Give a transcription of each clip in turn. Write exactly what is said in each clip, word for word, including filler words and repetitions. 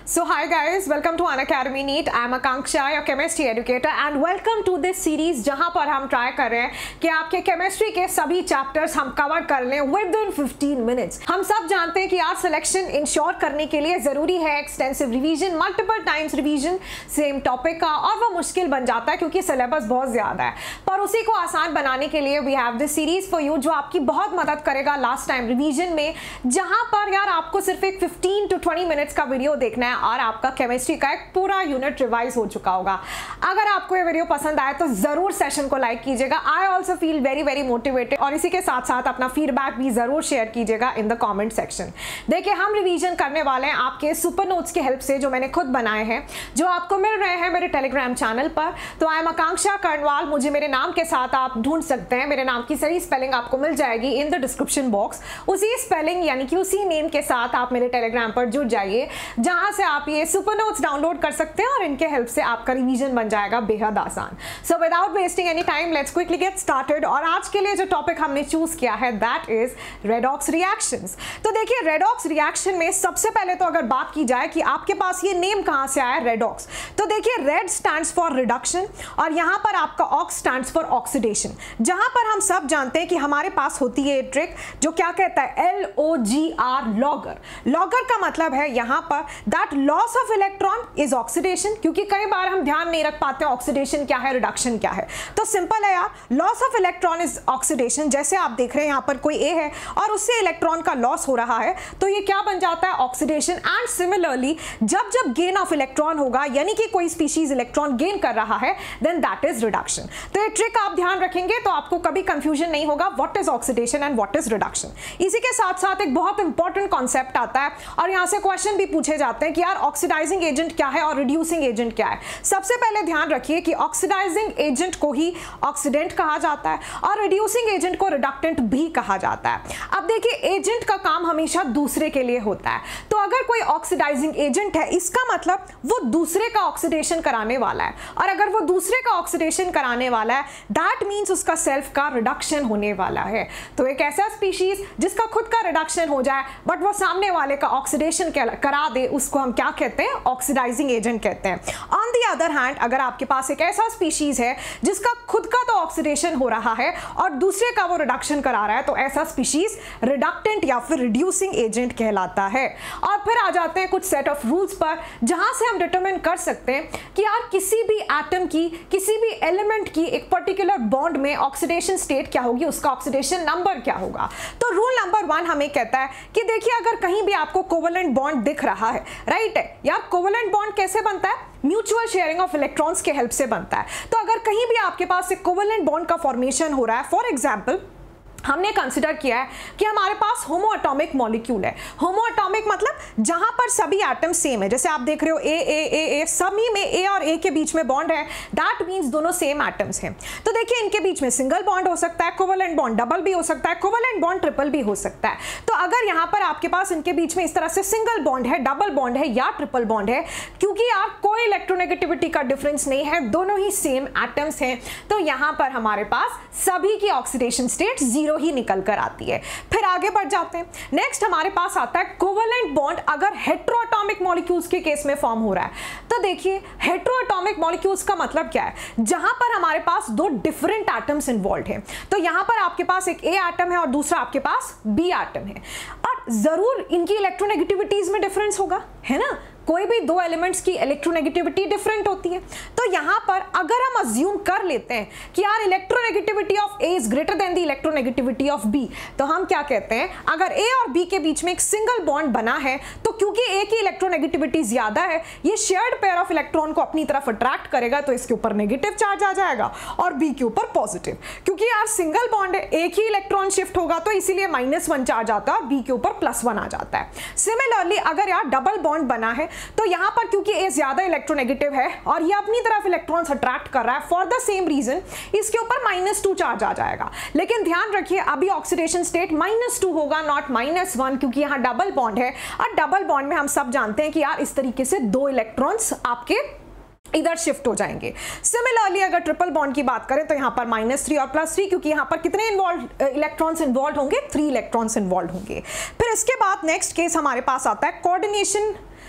So hi guys, welcome to Unacademy NEET. I am Akanksha, your chemistry educator and welcome to this series जहां पर हम try कर रहे हैं कि आपके केमिस्ट्री के सभी चैप्टर्स हम कवर कर लें विद इन फिफ्टीन मिनट्स। हम सब जानते हैं कि यार सिलेक्शन इंश्योर करने के लिए जरूरी है extensive revision, multiple times revision same topic का, और वो मुश्किल बन जाता है क्योंकि सिलेबस बहुत ज्यादा है। पर उसी को आसान बनाने के लिए we have this series for you जो आपकी बहुत मदद करेगा लास्ट टाइम रिवीजन में, जहां पर यार आपको सिर्फ एक फिफ्टीन टू ट्वेंटी मिनट्स का वीडियो देखना है और आपका केमिस्ट्री का एक पूरा यूनिट रिवाइज हो चुका होगा। अगर आपको ये वीडियो पसंद आए तो जरूर सेशन को लाइक कीजिएगा। I also feel very very motivated, और इसी के साथ साथ अपना फीडबैक भी जरूर शेयर कीजिएगा इन द कमेंट सेक्शन। देखिए, हम रिवीजन करने वाले हैं आपके सुपर नोट्स की हेल्प से जो मैंने खुद बनाए हैं, जो आपको मिल रहे हैं मेरे टेलीग्राम चैनल पर। तो आई एम आकांक्षा कर्णवाल, मुझे मेरे नाम के साथ आप ढूंढ सकते हैं। मेरे नाम की सही स्पेलिंग आपको मिल जाएगी इन द डिस्क्रिप्शन बॉक्स। उसी स्पेलिंग यानी कि उसी नेम के साथ आप मेरे टेलीग्राम पर जुड़ जाइए, जहां से आप ये सुपर नोट्स डाउनलोड कर सकते हैं और इनके हेल्प से आपका रिवीजन बन जाएगा बेहद आसान। So without wasting any time let's quickly get started. और आज के लिए जो टॉपिक हमने चूज किया है दैट इज रेडॉक्स रिएक्शंस। तो देखिए, रेडॉक्स रिएक्शन में सबसे पहले तो अगर बात की जाए कि आपके पास ये नेम कहां से आया रेडॉक्स, तो देखिए रेड स्टैंड्स फॉर रिडक्शन और यहां पर आपका ऑक्स स्टैंड्स फॉर ऑक्सीडेशन। जहां पर हम सब जानते हैं कि हमारे पास होती है ट्रिक जो क्या कहता है L O G R, logger. Logger का मतलब है यहां पर that loss of electron is oxidation, क्योंकि कई बार हम ध्यान नहीं रख पाते ऑक्सीडेशन क्या है, रिडक्शन क्या है। तो सिंपल है यार, loss of electron is oxidation. जैसे आप देख रहे हैं यहां पर कोई ए है और उससे इलेक्ट्रॉन का लॉस हो रहा है, तो ये क्या बन जाता है, ऑक्सीडेशन। एंड सिमिलरली जब जब गेन ऑफ इलेक्ट्रॉन होगा, यानी कि कोई स्पीशीज इलेक्ट्रॉन गेन कर रहा है, देन दैट इज रिडक्शन। तो ये ट्रिक आप ध्यान रखेंगे तो आपको कभी कंफ्यूजन नहीं होगा what is oxidation and what is reduction. इसी के साथ साथ एक बहुत इंपॉर्टेंट कॉन्सेप्ट आता है और यहां से क्वेश्चन भी पूछे जाते हैं कि यार ऑक्सीडाइजिंग एजेंट क्या है और रिड्यूसिंग एजेंट क्या है। सबसे पहले ध्यान रखिए कि ऑक्सीडाइजिंग एजेंट को ही ऑक्सीडेंट कहा जाता है और रिड्यूसिंग एजेंट को रिडक्टेंट भी कहा जाता है। अब देखिए, एजेंट का काम हमेशा दूसरे के लिए होता है, तो अगर कोई ऑक्सीडाइजिंग एजेंट है इसका मतलब वो दूसरे का ऑक्सीडेशन कराने वाला है, और अगर वो दूसरे का ऑक्सीडेशन कराने वाला है दैट मींस उसका सेल्फ का रिडक्शन होने वाला है। तो एक ऐसा स्पीशीज जिसका खुद का रिडक्शन हो जाए बट वो सामने वाले का ऑक्सीडेशन करा दे, उसको हम क्या कहते हैं, ऑक्सीडाइजिंग एजेंट कहते हैं। ऑन द अदर हैंड, अगर आपके पास एक ऐसा स्पीशीज है जिसका खुद का तो ऑक्सीडेशन हो रहा है और दूसरे का वो रिडक्शन करा रहा है, तो ऐसा स्पीशीज रिडक्टेंट या फिर रिड्यूसिंग एजेंट कहलाता है। और फिर आ जाते हैं कुछ सेट ऑफ रूल्स पर, जहां से हम डिटरमिन कर सकते हैं कि यार किसी भी एटम की, किसी भी एलिमेंट की एक पर्टिकुलर बॉन्ड में ऑक्सीडेशन स्टेट क्या होगी, उसका ऑक्सीडेशन नंबर क्या होगा। तो रूल नंबर वन हमें कहता है कि देखिए, अगर कहीं भी आपको कोवेलेंट बॉन्ड दिख रहा है, राइट है यार, कोवेलेंट बॉन्ड कैसे बनता है, म्यूचुअल शेयरिंग ऑफ इलेक्ट्रॉन्स के हेल्प से बनता है। तो अगर कहीं भी आपके पास एक कोवेलेंट बॉन्ड का फॉर्मेशन हो रहा है, फॉर एग्जांपल हमने कंसिडर किया है कि हमारे पास होमो एटॉमिक मॉलिक्यूल है। होमो एटॉमिक मतलब जहां पर सभी एटम सेम है, जैसे आप देख रहे हो ए ए ए ए, सभी में ए और ए के बीच में बॉन्ड है, दैट मींस दोनों सेम एटम्स हैं। तो देखिए, इनके बीच में सिंगल बॉन्ड हो सकता है, कोवेलेंट बॉन्ड डबल भी हो सकता है, कोवेलेंट बॉन्ड ट्रिपल भी हो सकता है। तो अगर यहां पर आपके पास इनके बीच में इस तरह से सिंगल बॉन्ड है, डबल बॉन्ड है या ट्रिपल बॉन्ड है, क्योंकि यार कोई इलेक्ट्रोनेगेटिविटी का डिफरेंस नहीं है, दोनों ही सेम एटम्स हैं, तो यहां पर हमारे पास सभी की ऑक्सीडेशन स्टेट जीरो ही निकल कर आती है। फिर आगे बढ़ जाते हैं। नेक्स्ट हमारे पास आता है कोवेलेंट बॉन्ड अगर हेटेरोएटॉमिक मॉलिक्यूल्स के केस में फॉर्म हो रहा है। तो देखिए, हेटेरोएटॉमिक मॉलिक्यूल्स का मतलब क्या है, जहां पर हमारे पास दो डिफरेंट एटम्स इन्वॉल्व हैं। तो यहां पर आपके पास एक ए एटम है और दूसरा आपके पास बी एटम है, और जरूर इनकी इलेक्ट्रोनेगेटिविटीज में डिफरेंस होगा, है ना। कोई भी दो एलिमेंट्स की इलेक्ट्रोनेगेटिविटी डिफरेंट होती है। तो यहां पर अगर हम अज्यूम कर लेते हैं कि यार electronegativity of A is greater than the electronegativity of B, तो हम क्या कहते हैं, अगर ए और बी के बीच में एक सिंगल बॉन्ड बना है, तो क्योंकि ए की इलेक्ट्रोनेगेटिविटी ज्यादा है, ये शेयर्ड पेयर ऑफ इलेक्ट्रॉन को अपनी तरफ अट्रैक्ट करेगा, तो इसके ऊपर नेगेटिव चार्ज आ जाएगा और बी के ऊपर पॉजिटिव। क्योंकि यार सिंगल बॉन्ड है, एक ही इलेक्ट्रॉन शिफ्ट होगा, तो इसीलिए माइनस वन चार्ज आता है और बी के ऊपर प्लस वन आ जाता है। सिमिलरली अगर यार डबल बॉन्ड बना है, तो यहां पर क्योंकि ए ज्यादा इलेक्ट्रोनेगेटिव है और ये अपनी तरफ इलेक्ट्रॉन्स अट्रैक्ट कर रहा है, फॉर द सेम रीजन इसके ऊपर माइनस टू चार्ज आ जाएगा। लेकिन ध्यान रखिए, अभी ऑक्सीडेशन स्टेट माइनस टू होगा, नॉट माइनस वन, क्योंकि यहां डबल बॉन्ड है, और डबल बॉन्ड में हम सब जानते हैं कि यार इस तरीके से दो इलेक्ट्रॉन्स आपके इधर शिफ्ट हो जाएंगे। सिमिलरली अगर ट्रिपल बॉन्ड की बात करें तो यहां पर माइनस थ्री और प्लस थ्री, क्योंकि यहां पर कितने इन्वॉल्व इलेक्ट्रॉन्स इन्वॉल्व होंगे, थ्री इलेक्ट्रॉन्स इन्वॉल्व होंगे। फिर इसके बाद नेक्स्ट केस हमारे पास आता है कोऑर्डिनेशन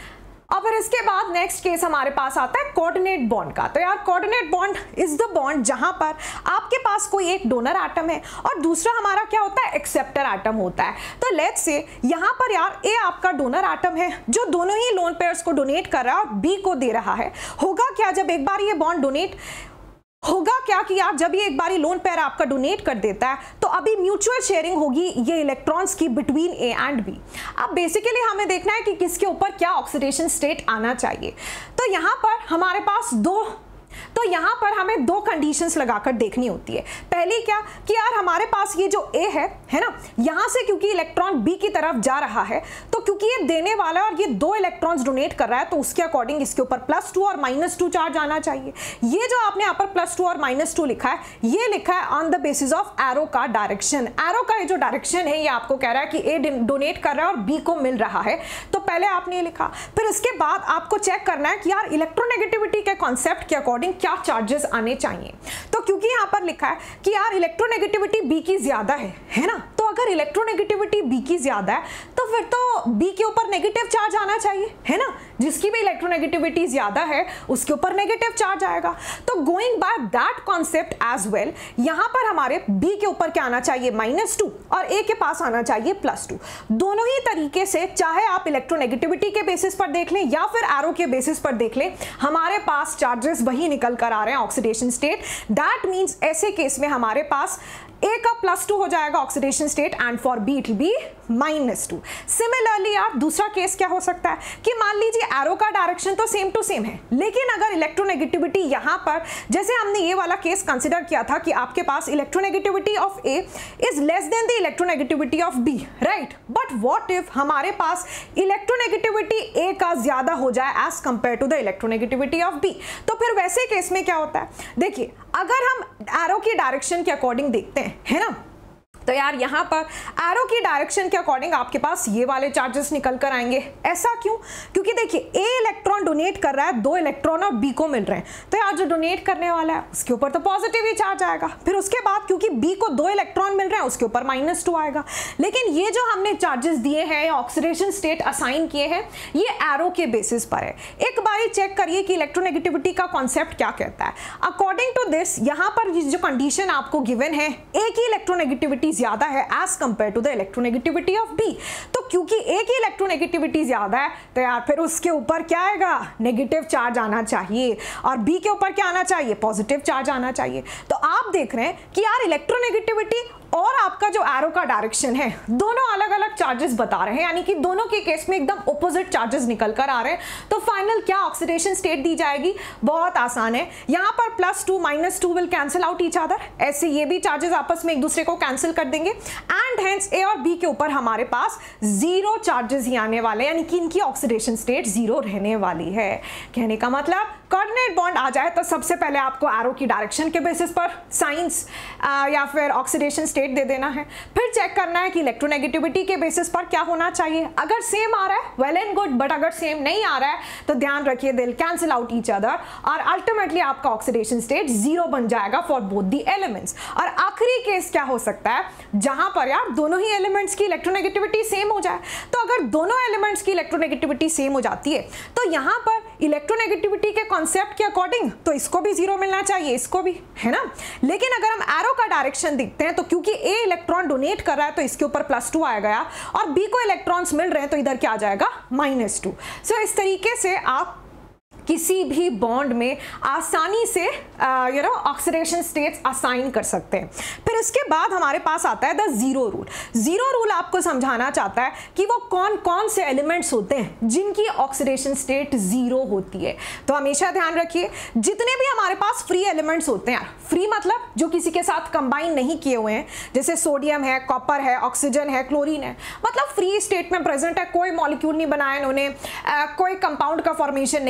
और फिर इसके बाद नेक्स्ट केस हमारे पास आता है कोऑर्डिनेट बॉन्ड का। तो यार coordinate bond is the bond जहां पर आपके पास कोई एक डोनर एटम है और दूसरा हमारा क्या होता है, एक्सेप्टर एटम होता है। तो लेट्स से यहां पर यार ए आपका डोनर एटम है जो दोनों ही लोन पेयर्स को डोनेट कर रहा है और बी को दे रहा है। होगा क्या, जब एक बार ये बॉन्ड डोनेट होगा क्या कि यार जब ये एक बारी लोन पेयर आपका डोनेट कर देता है तो अभी म्यूचुअल शेयरिंग होगी ये इलेक्ट्रॉन्स की बिटवीन ए एंड बी। अब बेसिकली हमें देखना है कि किसके ऊपर क्या ऑक्सीडेशन स्टेट आना चाहिए। तो यहां पर हमारे पास दो तो यहां पर हमें दो कंडीशंस लगाकर देखनी होती है। पहली क्या कि यार हमारे पास ये जो ए है है ना, यहां से क्योंकि इलेक्ट्रॉन बी की तरफ जा रहा है तो क्योंकि ये देने वाला है और ये दो इलेक्ट्रॉन्स डोनेट कर रहा है तो उसके अकॉर्डिंग इसके ऊपर प्लस टू और माइनस टू चार्ज आना चाहिए। ये जो आपने यहाँ पर प्लस टू और माइनस टू लिखा है ये लिखा है on the basis of arrow का डायरेक्शन। एरो का ये जो डायरेक्शन है ये आपको कह रहा है कि ए डोनेट कर रहा है और बी को मिल रहा है, तो पहले आपने ये लिखा। फिर इसके बाद आपको चेक करना है कि यार इलेक्ट्रोनेगेटिविटी के कॉन्सेप्ट के अकॉर्डिंग क्या चार्जेस आने चाहिए। तो क्योंकि यहां पर लिखा है कि यार इलेक्ट्रोनेगेटिविटी बी की ज्यादा है है ना, तो अगर इलेक्ट्रोनेगेटिविटी बी की ज्यादा है तो फिर तो बी के ऊपर नेगेटिव चार्ज आना चाहिए है ना, जिसकी भी इलेक्ट्रोनेगेटिविटी ज्यादा है उसके ऊपर नेगेटिव चार्ज आएगा। तो going by that concept as well यहां पर हमारे बी के ऊपर क्या आना चाहिए, माइनस टू, और ए के पास आना चाहिए प्लस टू। दोनों ही तरीके से चाहे आप इलेक्ट्रोनेगेटिविटी के बेसिस पर देख लें या फिर एरो के बेसिस पर देख लें, हमारे पास चार्जेस वही निकल कर आ रहे हैं ऑक्सीडेशन स्टेट। दैट मींस ऐसे केस में हमारे पास ए का प्लस टू हो जाएगा oxidation state and for B it will be minus two. Similarly यार दूसरा केस क्या हो सकता है कि मान लीजिए एरो का डायरेक्शन तो सेम टू सेम है, लेकिन अगर इलेक्ट्रोनेगेटिविटी यहां पर जैसे हमने ये वाला केस कंसीडर किया था कि आपके पास electronegativity of A is less than the electronegativity of B, right, but what if हमारे पास इलेक्ट्रोनेगेटिविटी ए का ज्यादा हो जाए as compare to the electronegativity of B. तो फिर वैसे केस में क्या होता है, देखिए अगर हम एरो की डायरेक्शन के अकॉर्डिंग देखते हैं है ना, तो यार यहां पर एरो की डायरेक्शन के अकॉर्डिंग आपके पास ये वाले चार्जेस निकल कर आएंगे। ऐसा क्यों, क्योंकि देखिए ए इलेक्ट्रॉन डोनेट कर रहा है, दो इलेक्ट्रॉन और बी को मिल रहे हैं, तो यार जो डोनेट करने वाला है उसके ऊपर तो पॉजिटिव ही चार्ज आएगा। फिर उसके बाद क्योंकि बी को दो इलेक्ट्रॉन मिल रहे हैं उसके ऊपर माइनस टू आएगा। लेकिन ये जो हमने चार्जेस दिए हैं या ऑक्सीडेशन स्टेट असाइन किए हैं ये एरो के बेसिस पर है। एक बारी चेक करिए कि इलेक्ट्रोनेगेटिविटी का कॉन्सेप्ट क्या कहता है। अकॉर्डिंग टू दिस यहां पर जो कंडीशन आपको गिवन है ए की इलेक्ट्रोनेगेटिविटी ज्यादा है as compare to the electronegativity of B, तो क्योंकि ए की इलेक्ट्रोनेगेटिविटी ज्यादा है तो यार फिर उसके ऊपर क्या आएगा, नेगेटिव चार्ज आना चाहिए, और बी के ऊपर क्या आना चाहिए, पॉजिटिव चार्ज आना चाहिए। तो आप देख रहे हैं कि यार इलेक्ट्रोनेगेटिविटी और आपका जो एरो का डायरेक्शन है दोनों अलग अलग चार्जेस बता रहे हैं, यानी कि दोनों के केस में एकदम ऑपोजिट चार्जेस निकल कर आ रहे हैं। तो फाइनल क्या ऑक्सीडेशन स्टेट दी जाएगी, बहुत आसान है, यहां पर plus two minus two will cancel out each other, ऐसे ये भी चार्जेस आपस में एक दूसरे को कैंसिल कर देंगे एंड हेंस ए और बी के ऊपर हमारे पास जीरो चार्जेस ही आने वाले, यानी कि इनकी ऑक्सीडेशन स्टेट जीरो रहने वाली है। कहने का मतलब कोऑर्डिनेट बॉन्ड आ जाए तो सबसे पहले आपको एरो की डायरेक्शन के बेसिस पर साइंस या फिर ऑक्सीडेशन स्टेट दे देना है, फिर चेक करना है कि इलेक्ट्रोनेगेटिविटी के बेसिस पर क्या होना चाहिए। अगर सेम आ रहा है वेल एंड गुड, बट अगर सेम नहीं आ रहा है तो ध्यान रखिए they will cancel out each other और अल्टीमेटली आपका ऑक्सीडेशन स्टेट जीरो बन जाएगा फॉर बोथ द एलिमेंट्स। और आखिरी केस क्या हो सकता है जहां पर यार दोनों ही एलिमेंट्स की इलेक्ट्रोनेगेटिविटी सेम हो जाए। तो अगर दोनों एलिमेंट्स की इलेक्ट्रोनेगेटिविटी सेम हो जाती है तो यहां पर इलेक्ट्रोनेगेटिविटी के कॉन्सेप्ट के अकॉर्डिंग तो इसको भी जीरो मिलना चाहिए, इसको भी, है ना। लेकिन अगर हम एरो का डायरेक्शन देखते हैं तो क्योंकि ए इलेक्ट्रॉन डोनेट कर रहा है तो इसके ऊपर प्लस टू आएगा और बी को इलेक्ट्रॉन्स मिल रहे हैं तो इधर क्या आ जाएगा, माइनस टू। सो इस तरीके से आप किसी भी बॉन्ड में आसानी से you know oxidation states assign कर सकते हैं। फिर इसके बाद हमारे पास आता है the zero rule. Zero rule आपको समझाना चाहता है कि वो कौन कौन से एलिमेंट्स होते हैं जिनकी ऑक्सीडेशन स्टेट जीरो होती है। तो हमेशा ध्यान रखिए जितने भी हमारे पास फ्री एलिमेंट्स होते हैं, फ्री मतलब जो किसी के साथ कंबाइन नहीं किए हुए हैं, जैसे सोडियम है, कॉपर है, ऑक्सीजन है, क्लोरीन है, मतलब फ्री स्टेट में प्रेजेंट है, कोई मॉलिक्यूल नहीं बनाया इन्होंने, कोई कंपाउंड का फॉर्मेशन नहीं किया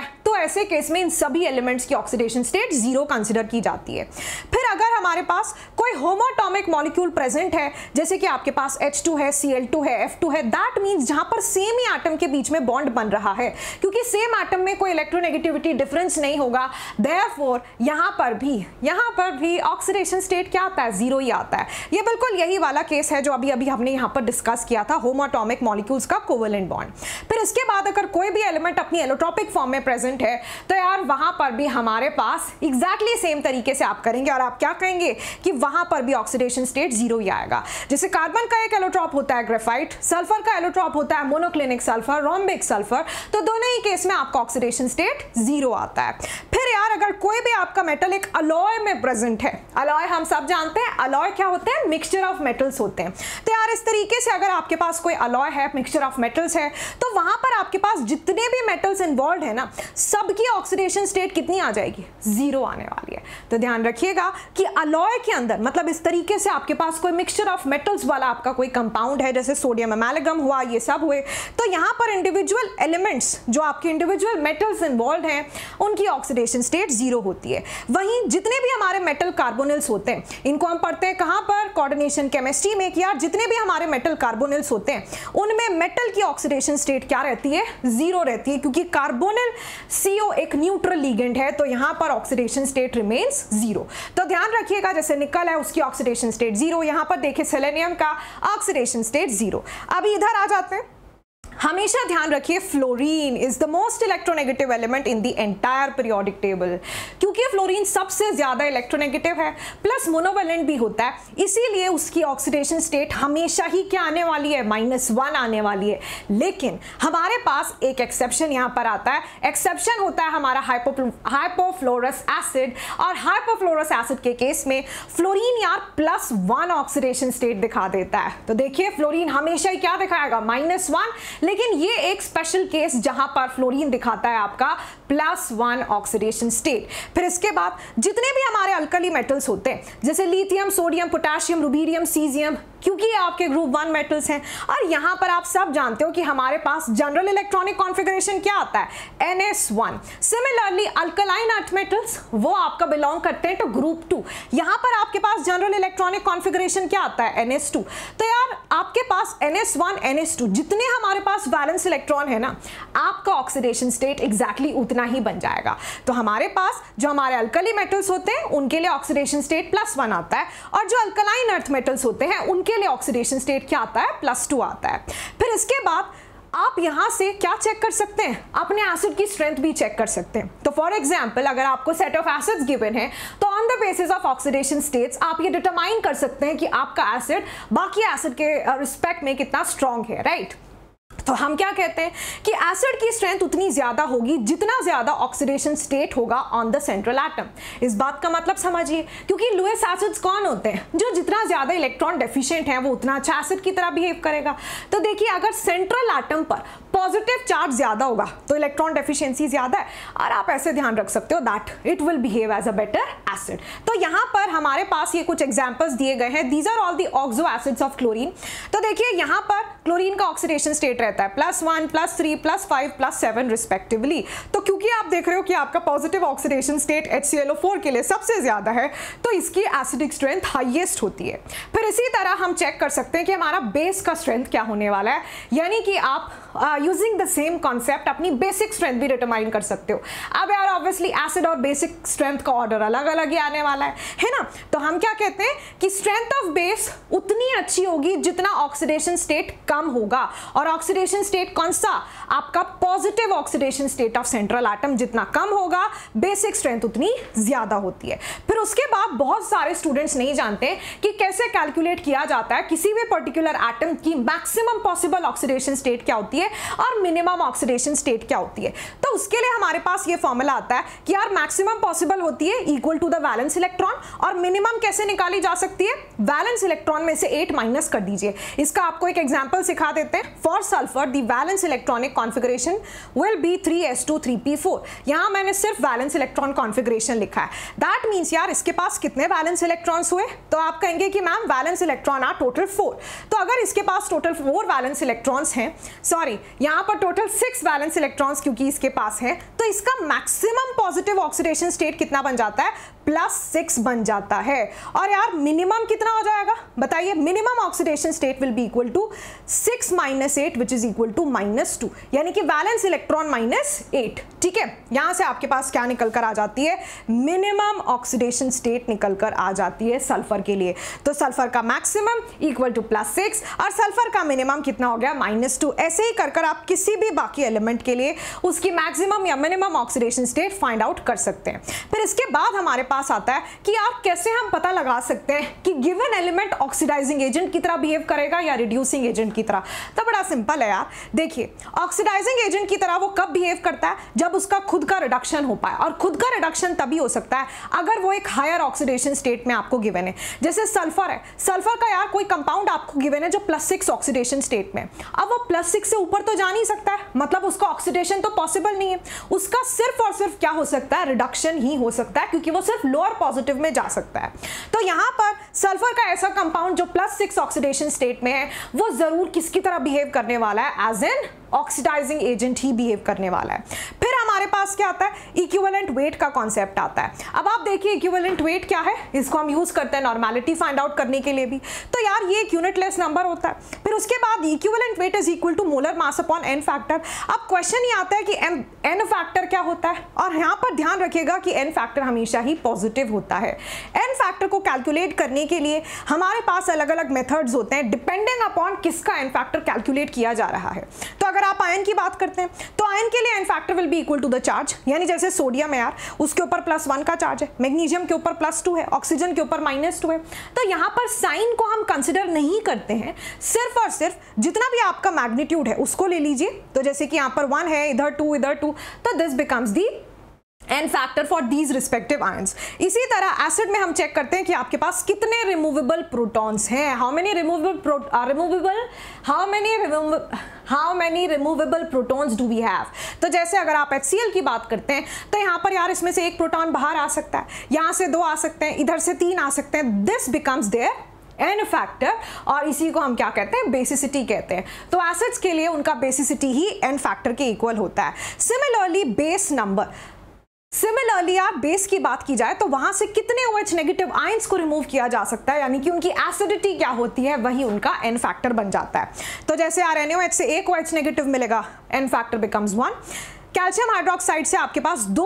तो ऐसे केस में इन सभी एलिमेंट्स की ऑक्सीडेशन स्टेट जीरो कंसिडर की जाती है। फिर अगर हमारे पास कोई होमोएटॉमिक मॉलिक्यूल प्रेजेंट है, जैसे कि आपके पास एच टू है, सी एल टू है, एफ टू है, दैट मींस जहां पर सेम ही एटम के बीच में बॉन्ड बन रहा है, क्योंकि सेम एटम में कोई इलेक्ट्रोनेगेटिविटी डिफरेंस नहीं होगा, देयरफॉर यहां पर भी यहां पर भी ऑक्सीडेशन स्टेट क्या आता है, जीरो ही आता है। ये बिल्कुल यही वाला केस है जो अभी अभी हमने यहां पर डिस्कस किया था, होमोएटॉमिक मॉलिक्यूल्स का कोवेलेंट बॉन्ड। फिर इसके बाद अगर कोई भी एलिमेंट अपनी एलोट्रोपिक फॉर्म में प्रेजेंट है, तो यार वहां पर भी हमारे पास एग्जैक्टली सेम तरीके से आप करेंगे और आप क्या कहेंगे कि वहां पर भी ऑक्सीडेशन स्टेट जीरो ही आएगा। जैसे कार्बन का एक एलोट्रॉप होता है ग्रेफाइट, सल्फर का एलोट्रॉप होता है मोनोक्लिनिक सल्फर, रोम्बिक सल्फर, तो दोनों ही केस में आपका ऑक्सीडेशन स्टेट जीरो आता है। फिर यार अगर कोई भी आपका मेटल एक अलॉय में प्रेजेंट है, अलॉय हम सब जानते हैं, अलॉय क्या होते हैं, मिक्सचर ऑफ मेटल्स होते हैं। तो यार इस तरीके से अगर आपके पास कोई अलॉय है, मिक्सचर ऑफ मेटल्स है, तो वहां पर आपके पास जितने भी मेटल्स इन्वॉल्व है ना, सबकी ऑक्सीडेशन स्टेट कितनी आ जाएगी, जीरो आने वाली है। तो ध्यान रखिएगा कि अलॉय के अंदर मतलब इस तरीके से आपके पास कोई मिक्सचर ऑफ मेटल्स वाला आपका कोई कंपाउंड है, जैसे सोडियम एमालगम हुआ, ये सब हुए, तो यहां पर इंडिविजुअल एलिमेंट्स जो आपके इंडिविजुअल मेटल्स इन्वॉल्व हैं, उनकी ऑक्सीडेशन स्टेट जीरो होती है। वहीं जितने भी हमारे मेटल कार्बोनिल्स होते हैं, इनको हम पढ़ते हैं कहां पर, कोऑर्डिनेशन केमिस्ट्री में, कि यार जितने भी हमारे मेटल कार्बोनिल्स होते हैं उनमें मेटल की ऑक्सीडेशन स्टेट क्या रहती है, जीरो रहती है, क्योंकि कार्बोनिल सीओ एक न्यूट्रल लिगेंड है, तो यहां पर ऑक्सीडेशन स्टेट रिमेन्स जीरो। तो ध्यान रखिएगा, जैसे निकल है उसकी ऑक्सीडेशन स्टेट जीरो, यहां पर देखिए सेलेनियम का ऑक्सीडेशन स्टेट जीरो। अभी इधर आ जाते हैं, हमेशा ध्यान रखिए fluorine is the most electronegative element in the entire periodic table, क्योंकि फ्लोरीन सबसे ज्यादा इलेक्ट्रोनेगेटिव है प्लस मोनोवेलेंट भी होता है, इसीलिए उसकी ऑक्सीडेशन स्टेट हमेशा ही क्या आने वाली है, माइनस वन आने वाली है। लेकिन हमारे पास एक एक्सेप्शन यहां पर आता है, एक्सेप्शन होता है हमारा हाइपो हाइपोफ्लोरस एसिड, और हाइपोफ्लोरस एसिड के केस में फ्लोरीन यार प्लस वन ऑक्सीडेशन स्टेट दिखा देता है। तो देखिए फ्लोरीन हमेशा ही क्या दिखाएगा, माइनस वन, लेकिन ये एक स्पेशल केस जहां पर फ्लोरीन दिखाता है आपका प्लस वन ऑक्सीडेशन स्टेट। फिर इसके बाद जितने भी हमारे अल्कली मेटल्स होते हैं, जैसे lithium, sodium, potassium, rubidium, caesium, क्योंकि ये आपके ग्रुप वन मेटल्स हैं, और यहां पर आप सब जानते हो कि हमारे पास जनरल इलेक्ट्रॉनिक कॉन्फ़िगरेशन क्या आता है, n s one. Similarly alkaline earth metals वो आपका बिलोंग करते हैं टू ग्रुप टू, यहां पर आपके पास जनरल इलेक्ट्रॉनिक कॉन्फ़िगरेशन क्या आता है, एन एस टू। तो यार आपके पास n s one, n s two, जितने हमारे पास वैलेंस इलेक्ट्रॉन है ना, आपका ऑक्सीडेशन स्टेट एग्जैक्टली उतना ही बन जाएगा। तो हमारे पास जो हमारे अल्कली मेटल्स होते हैं उनके लिए ऑक्सीडेशन स्टेट प्लस वन आता है, और जो अल्कलाइन अर्थ मेटल्स होते हैं उनके लिए ऑक्सीडेशन स्टेट क्या आता है, प्लस टू आता है। फिर इसके बाद आप यहां से क्या चेक कर सकते हैं, अपने एसिड की स्ट्रेंथ भी चेक कर सकते हैं। तो फॉर एग्जांपल अगर आपको सेट ऑफ एसिड्स गिवन है, तो on the basis of oxidation states आप ये डिटरमाइन कर सकते हैं कि आपका एसिड बाकी एसिड के रिस्पेक्ट में कितना स्ट्रांग है, राइट। तो हम क्या कहते हैं कि एसिड की स्ट्रेंथ उतनी ज्यादा होगी जितना ज्यादा ऑक्सीडेशन स्टेट होगा ऑन द सेंट्रल एटम। इस बात का मतलब समझिए, क्योंकि लुईस एसिड्स कौन होते हैं, जो जितना ज्यादा इलेक्ट्रॉन डेफिशिएंट है वो उतना अच्छा एसिड की तरह बिहेव करेगा। तो देखिए अगर सेंट्रल एटम पर पॉजिटिव चार्ज ज्यादा होगा तो इलेक्ट्रॉन डेफिशिएंसी ज्यादा है, और आप ऐसे ध्यान रख सकते हो that it will behave as a better acid. तो यहां पर हमारे पास ये कुछ एग्जांपल्स दिए गए हैं, these are all the oxo acids of chlorine. तो देखिए यहां पर क्लोरीन का ऑक्सीडेशन स्टेट रहता है plus one, plus three, plus five, plus seven respectively. तो क्योंकि आप देख रहे हो कि आपका positive oxidation state H C L O four के लिए सबसे ज्यादा है, तो इसकी एसिडिक स्ट्रेंथ हाईएस्ट होती है। फिर इसी तरह हम चेक कर सकते हैं कि हमारा बेस का स्ट्रेंथ क्या होने वाला है, यानी कि आप यूजिंग द सेम कॉन्सेप्ट अपनी बेसिक स्ट्रेंथ भी डिटरमाइन कर सकते हो। अब यार ऑब्वियसली एसिड और बेसिक स्ट्रेंथ का ऑर्डर अलग अलग ही आने वाला है है ना। तो हम क्या कहते हैं कि स्ट्रेंथ ऑफ बेस उतनी अच्छी होगी जितना ऑक्सीडेशन स्टेट कम होगा, और ऑक्सीडेशन स्टेट कौन सा, आपका positive oxidation state of central atom जितना कम होगा, बेसिक स्ट्रेंथ उतनी ज्यादा होती है। फिर उसके बाद बहुत सारे स्टूडेंट्स नहीं जानते कि कैसे कैलकुलेट किया जाता है किसी भी पर्टिकुलर एटम की मैक्सिमम पॉसिबल ऑक्सीडेशन स्टेट क्या होती है और मिनिमम ऑक्सीडेशन स्टेट क्या होती है। तो उसके लिए हमारे पास ये फॉर्मूला आता है कि यार मैक्सिमम पॉसिबल होती है equal to the valence electron, और मिनिमम कैसे निकाली जा सकती है, वैलेंस इलेक्ट्रॉन में से एट माइनस कर दीजिए। इसका आपको एक एग्जांपल सिखा देते हैं। For sulphur the valence electronic configuration will be three S two three P four. यहां मैंने सिर्फ वैलेंस इलेक्ट्रॉन कॉन्फ़िगरेशन लिखा है, दैट मींस यार इसके पास कितने वैलेंस इलेक्ट्रॉन्स हुए, तो आप कहेंगे कि ma'am valence electron are total four. तो अगर इसके पास टोटल फोर वैलेंस इलेक्ट्रॉन्स हैं, सॉरी सॉरी यहाँ पर टोटल सिक्स वैलेंस इलेक्ट्रॉन्स क्योंकि इसके पास है, तो इसका मैक्सिमम पॉजिटिव ऑक्सीडेशन स्टेट कितना बन जाता है, प्लस सिक्स बन जाता है। और यार मिनिमम कितना हो जाएगा बताइए, minimum oxidation state will be equal to six minus eight which is equal to minus two, यानी कि वैलेंस इलेक्ट्रॉन माइनस एट। ठीक है, यहां से आपके पास क्या निकल कर आ जाती है, मिनिमम ऑक्सीडेशन स्टेट निकल कर आ जाती है सल्फर के लिए। तो सल्फर का maximum equal to plus six और सल्फर का मिनिमम कितना हो गया, माइनस टू। ऐसे ही कर कर आप किसी भी बाकी एलिमेंट के लिए उसकी मैक्सिमम या minimum oxidation state find out कर सकते हैं। फिर इसके बाद हमारे पास आता है कि आप कैसे हम पता लगा सकते हैं कि गिवन एलिमेंट ऑक्सीडाइजिंग एजेंट की तरह बिहेव करेगा या रिड्यूसिंग एजेंट की तरह। तो बड़ा सिंपल है यार, देखिए ऑक्सीडाइजिंग एजेंट की तरह वो कब बिहेव करता है, जब उसका खुद का रिडक्शन हो पाए, और खुद का रिडक्शन तभी हो सकता है अगर वो एक हायर ऑक्सीडेशन स्टेट में आपको गिवन है। जैसे सल्फर है, सल्फर का यार कोई कंपाउंड आपको गिवन है जो प्लस सिक्स ऑक्सीडेशन स्टेट में, अब वो प्लस सिक्स से ऊपर तो जा नहीं सकता है, मतलब उसका ऑक्सीडेशन तो पॉसिबल नहीं है, उसका सिर्फ और सिर्फ क्या हो सकता है, रिडक्शन ही हो सकता है, क्योंकि वो सिर्फ लोअर पॉजिटिव में जा सकता है। तो यहां पर सल्फर का ऐसा कंपाउंड जो प्लस सिक्स ऑक्सीडेशन स्टेट में है वो जरूर किसकी तरह बिहेव करने वाला है, एज एन ऑक्सीडाइजिंग एजेंट ही बिहेव करने वाला है। फिर हमारे पास क्या आता है, इक्विवेलेंट वेट का कॉन्सेप्ट आता है। अब आप देखिए इक्विवेलेंट वेट क्या है, इसको हम यूज करते हैं नॉर्मेलिटी फाइंड आउट करने के लिए भी। तो यार ये एक यूनिटलेस नंबर होता है। फिर उसके बाद equivalent weight is equal to molar mass upon n factor. अब क्वेश्चन ये आता है कि एन एन फैक्टर क्या होता है, और यहां पर ध्यान रखिएगा कि एन फैक्टर हमेशा ही पॉजिटिव होता है। एन फैक्टर को कैलकुलेट करने के लिए हमारे पास अलग अलग मेथड्स होते हैं डिपेंडिंग अपॉन किसका एन फैक्टर कैलकुलेट किया जा रहा है। तो अगर आप आयन की बात करते हैं तो आयन के लिए n factor will be equal to the charge, यानी जैसे सोडियम है यार उसके ऊपर प्लस वन का चार्ज है, मैग्नीशियम के ऊपर प्लस टू है, ऑक्सीजन के ऊपर माइनस टू है। तो यहां पर साइन को हम कंसिडर नहीं करते हैं, सिर्फ और सिर्फ जितना भी आपका मैग्नीट्यूड है उसको ले लीजिए। तो जैसे कि यहां पर वन है, इधर टू, इधर टू, तो this becomes the n factor for these respective ions. इसी तरह एसिड में हम चेक करते हैं कि आपके पास कितने रिमूवेबल प्रोटॉन्स हैं, how many removable removable how many how many removable protons do we have. तो जैसे अगर आप एच सी एल की बात करते हैं तो यहाँ पर यार इसमें से एक प्रोटॉन बाहर आ सकता है, यहाँ से दो आ सकते हैं, इधर से तीन आ सकते हैं। This becomes their n factor, और इसी को हम क्या कहते हैं, बेसिसिटी कहते हैं। तो एसिड्स के लिए उनका बेसिसिटी ही एन फैक्टर के इक्वल होता है। सिमिलरली बेस नंबर सिमिलरली आप बेस की बात की जाए तो वहां से कितने OH नेगेटिव आयंस को रिमूव किया जा सकता है, यानी कि उनकी एसिडिटी क्या होती है, वही उनका एन फैक्टर बन जाता है। तो जैसे आर एन ओ एच से एक OH नेगेटिव मिलेगा, n factor becomes one. Calcium hydroxide से आपके पास दो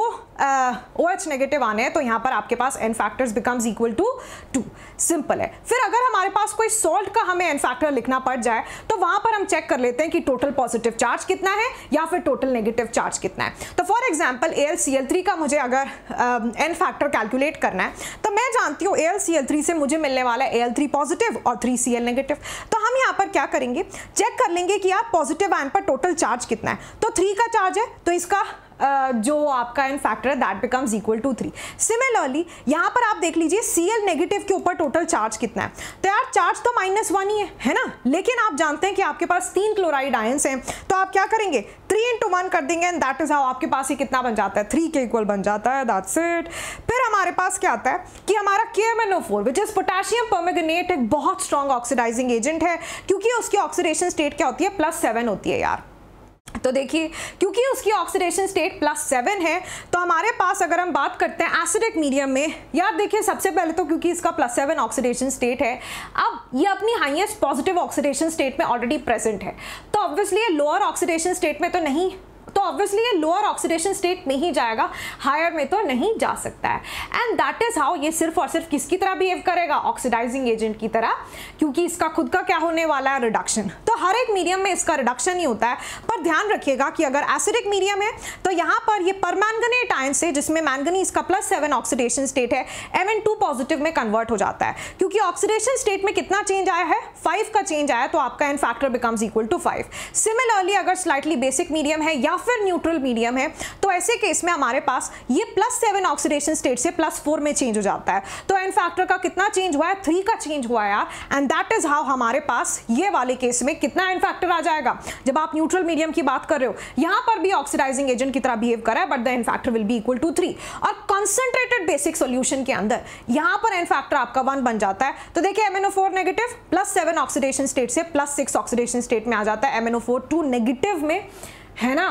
OH नेगेटिव आने हैं, तो यहाँ पर आपके पास n factors becomes equal to two. Simple है। फिर अगर हमारे पास कोई सॉल्ट का हमें एन फैक्टर लिखना पड़ जाए तो वहां पर हम चेक कर लेते हैं कि टोटल पॉजिटिव चार्ज कितना है या फिर टोटल नेगेटिव चार्ज कितना है। तो for example A L C L three का मुझे अगर एन फैक्टर कैलकुलेट करना है तो मैं जानती हूँ A L C L three से मुझे मिलने वाला है ए एल थ्री पॉजिटिव और थ्री सी एल नेगेटिव। तो हम यहाँ पर क्या करेंगे, चेक कर लेंगे कि यार पॉजिटिव आयन पर टोटल चार्ज कितना है। तो थ्री का चार्ज है तो इसका Uh, जो आपका एन फैक्टर है that becomes equal to three. Similarly यहाँ पर आप देख लीजिए सी एल नेगेटिव के ऊपर टोटल चार्ज कितना है। तो यार चार्ज तो माइनस वन ही है, है ना, लेकिन आप जानते हैं कि आपके पास तीन क्लोराइड आयंस हैं, तो आप क्या करेंगे, थ्री इंटू वन कर देंगे एंड दैट इज हाउ आपके पास ये कितना बन जाता है, थ्री के इक्वल बन जाता है। That's it. फिर हमारे पास क्या आता है कि हमारा K M N O four which is potassium permanganate एक बहुत स्ट्रॉन्ग ऑक्सीडाइजिंग एजेंट है, क्योंकि उसकी ऑक्सीडेशन स्टेट क्या होती है, प्लस सेवन होती है यार। तो देखिए क्योंकि उसकी ऑक्सीडेशन स्टेट प्लस सेवन है तो हमारे पास अगर हम बात करते हैं एसिडिक मीडियम में, यार देखिए सबसे पहले तो क्योंकि इसका प्लस सेवन ऑक्सीडेशन स्टेट है, अब ये अपनी हाईएस्ट पॉजिटिव ऑक्सीडेशन स्टेट में ऑलरेडी प्रेजेंट है, तो ऑब्वियसली ये लोअर ऑक्सीडेशन स्टेट में तो नहीं, तो ऑब्वियसली ये लोअर ऑक्सीडेशन स्टेट में ही जाएगा, हायर में तो नहीं जा सकता है। एंड दैट इज हाउ ये सिर्फ और सिर्फ किसकी तरह बिहेव करेगा, ऑक्सीडाइजिंग एजेंट की तरह, क्योंकि इसका खुद का क्या होने वाला है, रिडक्शन। तो हर एक मीडियम में इसका रिडक्शन ही होता है। पर ध्यान रखिएगा कि अगर एसिडिक मीडियम है तो यहाँ पर ये परमैंगनेट आयन से, जिसमें मैंगनीज का प्लस सेवन ऑक्सीडेशन स्टेट है, एम एन टू पॉजिटिव में कन्वर्ट हो जाता है। क्योंकि ऑक्सीडेशन स्टेट में कितना चेंज आया है, फाइव का चेंज आया, तो आपका n factor becomes equal to five. Similarly अगर स्लाइटली बेसिक मीडियम है या फिर न्यूट्रल मीडियम है तो ऐसे केस में हमारे पास ये प्लस सेवन ऑक्सीडेशन स्टेट से प्लस फोर में चेंज हो जाता है। तो एन फैक्टर का कितना चेंज हुआ है, थ्री का चेंज हुआ है यार। एंड दैट इज हाउ हमारे पास ये वाले केस में कितना एन फैक्टर आ जाएगा, जब आप न्यूट्रल मीडियम की बात कर रहे हो, यहां पर भी ऑक्सीडाइजिंग एजेंट की तरह बिहेव कर रहा है, but the n factor will be equal to three. और कंसंट्रेटेड बेसिक सॉल्यूशन के अंदर यहां पर एन फैक्टर आपका वन बन जाता है। तो देखिए M N O four negative plus seven oxidation state से प्लस सिक्स ऑक्सीडेशन स्टेट में आ जाता है, M N O four two negative में, है ना,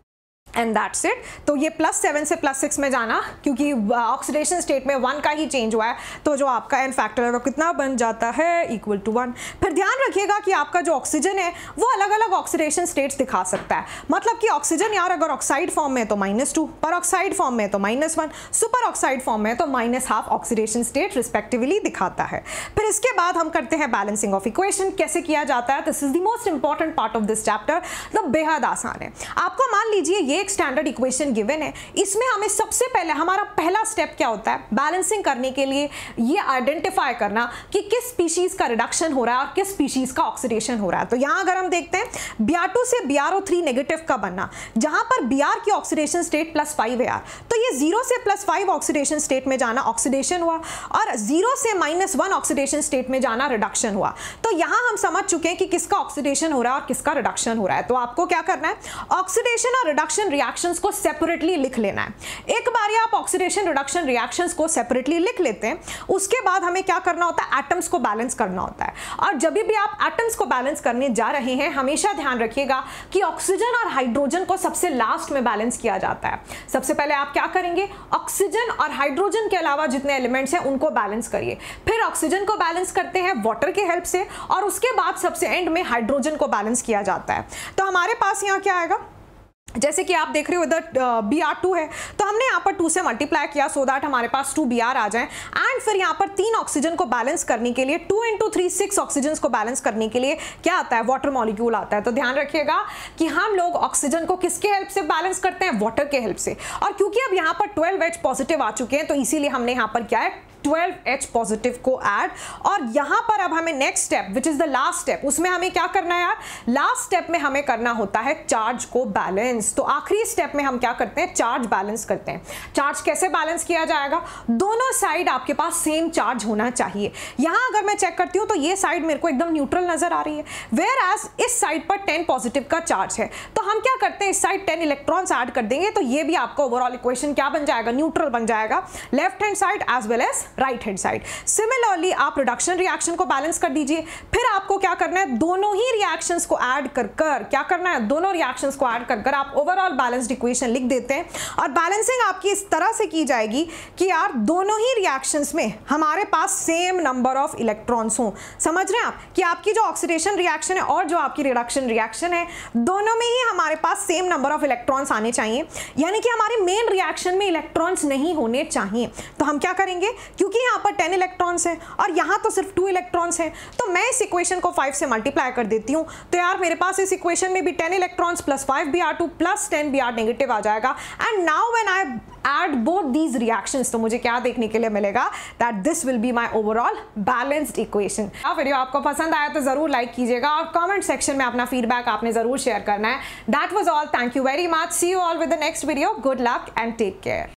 एंड दैट्स इट। तो ये प्लस सेवन से प्लस सिक्स में जाना, क्योंकि ऑक्सीडेशन स्टेट में वन का ही चेंज हुआ है, तो जो आपका एन फैक्टर है वो कितना बन जाता है, इक्वल टू वन। फिर ध्यान रखिएगा कि आपका जो ऑक्सीजन है वो अलग अलग ऑक्सीडेशन स्टेट्स दिखा सकता है। मतलब कि ऑक्सीजन यार अगर ऑक्साइड फॉर्म में है तो minus two, peroxide form में है तो minus one, superoxide form में है तो minus half oxidation state respectively दिखाता है। फिर इसके बाद हम करते हैं बैलेंसिंग ऑफ इक्वेशन। कैसे किया जाता है, this is the most important part of this chapter. तो बेहद आसान है। आपको मान लीजिए ये एक स्टैंडर्ड इक्वेशन गिवन है, इसमें हमें सबसे पहले हमारा पहला स्टेप क्या होता है, बैलेंसिंग करने के लिए ये आइडेंटिफाई करना कि किस स्पीशीज का रिडक्शन हो रहा है और किस स्पीशीज का ऑक्सीडेशन हो रहा है। तो यहां अगर हम देखते हैं बी आर टू से B R O three negative का बनना, जहां पर Br की ऑक्सीडेशन स्टेट प्लस फाइव है यार, तो ये जीरो से प्लस फाइव ऑक्सीडेशन स्टेट में जाना ऑक्सीडेशन हुआ, और जीरो से माइनस वन ऑक्सीडेशन स्टेट में जाना रिडक्शन हुआ। तो यहां हम समझ चुके हैं कि किसका ऑक्सीडेशन हो रहा है और किसका रिडक्शन हो रहा है। तो आपको क्या करना है, ऑक्सीडेशन और रिडक्शन रिएक्शंस को सेपरेटली लिख लेना है। एक बार आप ऑक्सीडेशन रिडक्शन रिएक्शंस को सेपरेटली लिख लेते हैं, उसके बाद हमें क्या करना होता है, एटम्स को बैलेंस करना होता है। और जब भी आप एटम्स को बैलेंस करने जा रहे हैं, हमेशा ध्यान रखिएगा कि ऑक्सीजन और हाइड्रोजन को सबसे लास्ट में बैलेंस किया जाता है। सबसे पहले आप क्या करेंगे, ऑक्सीजन और हाइड्रोजन के अलावा जितने एलिमेंट्स हैं उनको बैलेंस करिए। फिर ऑक्सीजन को बैलेंस करते हैं वाटर के हेल्प से, और उसके बाद सबसे एंड में हाइड्रोजन को बैलेंस किया जाता है। तो हमारे पास यहाँ क्या आएगा, जैसे कि आप देख रहे हो इधर बी आर टू है, तो हमने यहाँ पर टू से मल्टीप्लाई किया सो दैट हमारे पास टू बी आर आ जाए। एंड फिर यहाँ पर तीन ऑक्सीजन को बैलेंस करने के लिए two into three six oxygen को बैलेंस करने के लिए क्या आता है, वाटर मॉलिक्यूल आता है। तो ध्यान रखिएगा कि हम लोग ऑक्सीजन को किसके हेल्प से बैलेंस करते हैं, वाटर के हेल्प से। और क्योंकि अब यहाँ पर ट्वेल्व एच पॉजिटिव आ चुके हैं, तो इसीलिए हमने यहाँ पर क्या है, ट्वेल्व एच पॉजिटिव को ऐड। और यहां पर अब हमें next step which is the last step, उसमें हमें क्या करना है यार, लास्ट स्टेप में हमें करना होता है चार्ज को बैलेंस। तो आखिरी स्टेप में हम क्या करते हैं, चार्ज बैलेंस करते हैं। चार्ज कैसे बैलेंस किया जाएगा, दोनों साइड आपके पास सेम चार्ज होना चाहिए। यहां अगर मैं चेक करती हूं तो ये साइड मेरे को एकदम न्यूट्रल नजर आ रही है, वेयर एज इस साइड पर टेन पॉजिटिव का चार्ज है। तो हम क्या करते हैं, इस साइड टेन इलेक्ट्रॉन्स ऐड कर देंगे, तो ये भी आपका ओवरऑल इक्वेशन क्या बन जाएगा, न्यूट्रल बन जाएगा, left hand side as well as right hand side. Similarly आप रिडक्शन रिएक्शन को बैलेंस कर दीजिए। फिर आपको क्या करना है, दोनों ही रिएक्शंस को ऐड कर कर क्या करना है, दोनों रिएक्शंस को ऐड कर कर आप ओवरऑल बैलेंस्ड इक्वेशन लिख देते हैं। और बैलेंसिंग आपकी इस तरह से की जाएगी कि यार दोनों ही रिएक्शंस में हमारे पास सेम नंबर ऑफ इलेक्ट्रॉन्स हो। समझ रहे हैं आप कि आपकी जो ऑक्सीडेशन रिएक्शन है और जो आपकी रिडक्शन रिएक्शन है, दोनों में ही हमारे पास सेम नंबर ऑफ इलेक्ट्रॉन्स आने चाहिए, यानी कि हमारे मेन रिएक्शन में इलेक्ट्रॉन्स नहीं होने चाहिए। तो हम क्या करेंगे, क्योंकि यहाँ पर टेन इलेक्ट्रॉन्स हैं और यहाँ तो सिर्फ टू इलेक्ट्रॉन्स हैं, तो मैं इस इक्वेशन को फाइव से मल्टीप्लाई कर देती हूँ। तो यार मेरे पास इस इक्वेशन में भी ten electrons plus five B R two plus ten B R negative आ जाएगा। And now when I add both these reactions, तो मुझे क्या देखने के लिए मिलेगा, that this will be my overall balanced equation. Video आपको पसंद आया तो जरूर लाइक कीजिएगा और कमेंट सेक्शन में अपना फीडबैक आपने जरूर शेयर करना है। That was all, thank you very much, see you all with the next video, good luck and take care.